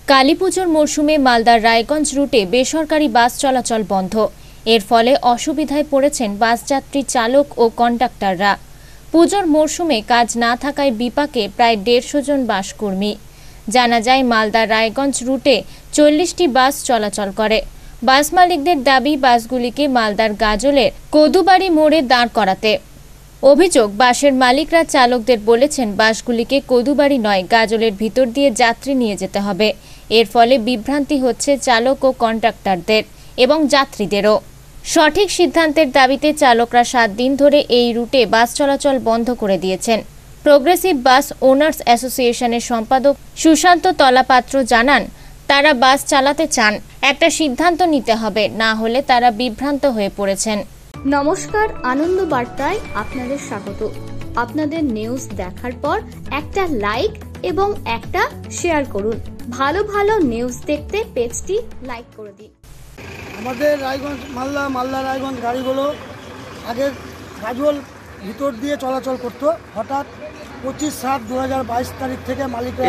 কালীপুজোর মরশুমে মালদার রায়গঞ্জ রুটে বেসরকারি বাস চলাচল বন্ধ। এর ফলে অসুবিধায় পড়েছেন বাসযাত্রী চালক ও কন্ডাক্টররা। পুজোর মরশুমে কাজ না থাকায় বিপাকে প্রায় 150 জন বাসকর্মী। জানা যায় মালদার রায়গঞ্জ রুটে 40টি বাস চলাচল করে। বাস মালিকদের দাবি বাসগুলিকে মালদার গাজলের কদুবাড়ি মোড়ে দাঁড় করাতে। অভিযোগ, বাসের মালিকরা চালকদের বলেছেন বাসগুলিকে কদুবাড়ি নয় গাজলের ভিতর দিয়ে যাত্রী নিয়ে যেতে হবে। এর ফলে বিভ্রান্তি হচ্ছে চালক ও কন্ডাক্টরদের এবং যাত্রীদেরও। সঠিক সিদ্ধান্তের দাবিতে চালকরা 7 দিন ধরে এই রুটে বাস চলাচল বন্ধ করে দিয়েছেন। প্রোগ্রেসিভ বাস ওনার্স অ্যাসোসিয়েশনের সম্পাদক সুশান্ত তলাপাত্র জানান, তারা বাস চালাতে চান, একটা সিদ্ধান্ত নিতে হবে, না হলে তারা বিভ্রান্ত হয়ে পড়েছেন। নমস্কার, আনন্দ বার্তায় আপনাদের স্বাগত। আপনাদের নিউজ দেখার পর একটা লাইক এবং একটা শেয়ার করুন। ভালো ভালো নিউজ দেখতে পেজটি লাইক করে দিন। আমাদের রায়গঞ্জ মালদা রায়গঞ্জ গাড়িগুলো আগে গাজল ভিতর দিয়ে চলাচল করত। হঠাৎ 25/7/2022 তারিখ থেকে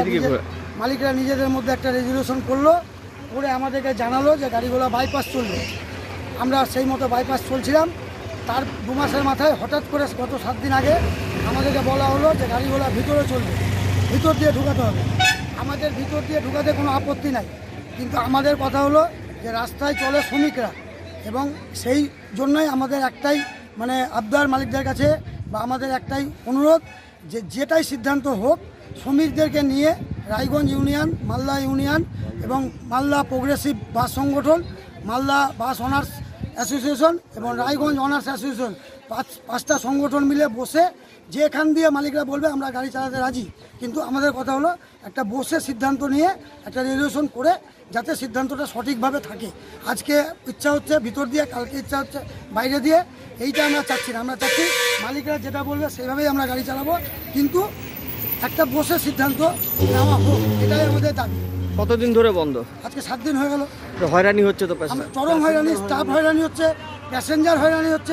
মালিকরা নিজেদের মধ্যে একটা রেজুলেশন করলো, করে আমাদেরকে জানালো যে গাড়িগুলো বাইপাস চলবে। আমরা সেই মতো বাইপাস চলছিলাম। তার 2 মাসের মাথায় হঠাৎ করে গত 7 দিন আগে আমাদেরকে বলা হলো যে গাড়িগুলো ভিতরে চলবে, ভিতর দিয়ে ঢুকাতে হবে। আমাদের ভিতর দিয়ে ঢুকাতে কোনো আপত্তি নাই, কিন্তু আমাদের কথা হলো যে রাস্তায় চলে শ্রমিকরা, এবং সেই জন্যই আমাদের একটাই আবদার মালিকদের কাছে, বা আমাদের একটাই অনুরোধ যে যেটাই সিদ্ধান্ত হোক, শ্রমিকদেরকে নিয়ে রায়গঞ্জ ইউনিয়ন, মালদা ইউনিয়ন এবং মালদা প্রোগ্রেসিভ বাস সংগঠন, মালদা বাস অনার্স অ্যাসোসিয়েশন এবং রায়গঞ্জ অনার্স অ্যাসোসিয়েশন, 5টা সংগঠন মিলে বসে যেখান দিয়ে মালিকরা বলবে আমরা গাড়ি চালাতে রাজি। কিন্তু আমাদের কথা হলো একটা বসে সিদ্ধান্ত নিয়ে একটা রেজুলেশন করে যাতে সিদ্ধান্তটা সঠিকভাবে থাকে। আজকে ইচ্ছা হচ্ছে ভিতর দিয়ে, কালকে ইচ্ছা হচ্ছে বাইরে দিয়ে। এইটা আমরা চাচ্ছি না। আমরা চাচ্ছি মালিকরা যেটা বলবে সেইভাবেই আমরা গাড়ি চালাবো, কিন্তু একটা বসে সিদ্ধান্ত নেওয়া হোক, এটাই আমাদের দাবি। কতদিন ধরে বন্ধ? আজকে 7 দিন হয়ে গেল। হয়রানি হচ্ছে তো, চরম হয়রানি, স্টাফ হয়রানি হচ্ছে, প্যাসেঞ্জার হয়রানি হচ্ছে,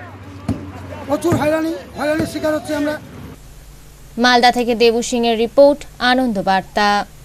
প্রচুর হয়রানির শিকার হচ্ছে আমরা। মালদা থেকে দেবু সিং এর রিপোর্ট, আনন্দ বার্তা।